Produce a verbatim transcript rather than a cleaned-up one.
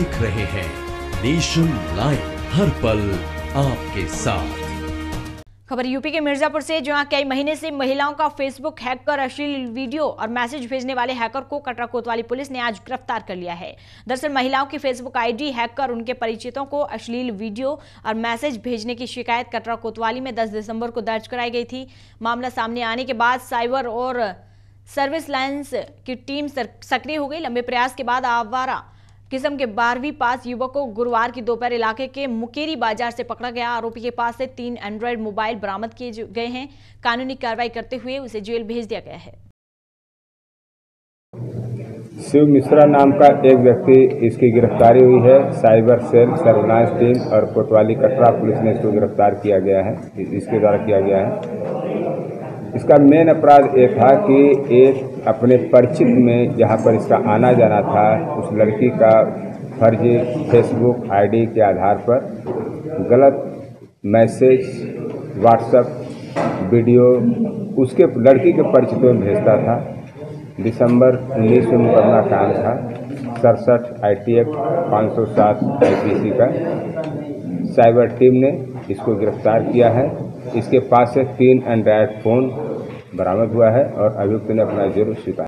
देख रहे हैं नेशन लाइव, हर पल आपके साथ। खबर यूपी के मिर्जापुर से, जहां कई महीने से महिलाओं का फेसबुक हैक कर अश्लील वीडियो और मैसेज भेजने वाले हैकर को कटरा कोतवाली पुलिस ने आज गिरफ्तार कर लिया है। दरअसल महिलाओं की फेसबुक आईडी हैक कर उनके परिचितों को अश्लील वीडियो और मैसेज भेजने की शिकायत कटरा कोतवाली में दस दिसंबर को दर्ज कराई गई थी। मामला सामने आने के बाद साइबर और सर्विस लाइन्स की टीम सक्रिय हो गई। लंबे प्रयास के बाद आवारा किस्म के बारहवीं पास युवक को गुरुवार की दोपहर इलाके के मुकेरी बाजार से पकड़ा गया। आरोपी के पास से तीन एंड्रॉयड मोबाइल बरामद किए गए हैं। कानूनी कार्रवाई करते हुए उसे जेल भेज दिया गया है। शिव मिश्रा नाम का एक व्यक्ति, इसकी गिरफ्तारी हुई है। साइबर सेल सर्विलांस टीम और कोतवाली कटरा पुलिस ने इसको गिरफ्तार किया गया है, इसके द्वारा किया गया है। इसका मेन अपराध ये था कि एक अपने परिचित में जहाँ पर इसका आना जाना था, उस लड़की का फर्जी फेसबुक आईडी के आधार पर गलत मैसेज, व्हाट्सएप वीडियो उसके लड़की के परिचित में भेजता था। दिसंबर उन्नीस में मुकदमा कायम था, सड़सठ आई टी एक्ट पाँच सौ सात आई पी सी का। साइबर टीम ने इसको गिरफ्तार किया है। इसके पास से तीन एंड्रॉयड फ़ोन बरामद हुआ है और अभियुक्त ने अपना जुर्म स्वीकार